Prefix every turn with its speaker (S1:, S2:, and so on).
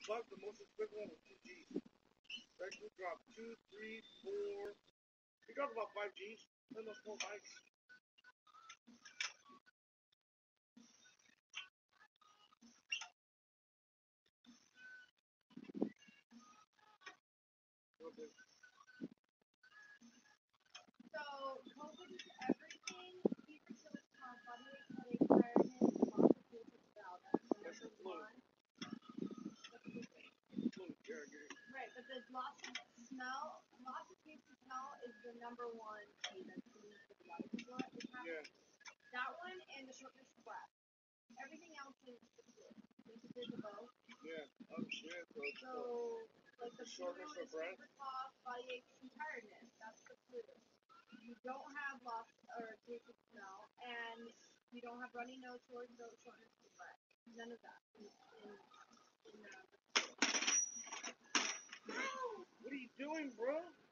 S1: But the most expensive one was 2 Gs. That dude dropped 2, 3, 4. He dropped about 5 Gs. Then those 4 bikes.
S2: So COVID is everything. Fever, chills, cough, body ache, headache, tiredness, loss of taste and smell. That's the
S1: That's the
S2: number
S1: flu.
S2: one. Right, but the loss of smell, loss of taste and smell is the number one key that's unique to the body. Because what is happening?
S1: Yeah.
S2: That one and the shortness of breath. Everything else is the flu. It's a bit of both.
S1: Yeah. Oh shit.
S2: So, like the flu
S1: Shortness
S2: is
S1: of breath.
S2: fever, cough, body aches, and tiredness. That's the flu. You don't have loss or taste of smell, and you don't have runny nose, shortness of breath. None of that.
S1: What are you doing, bro?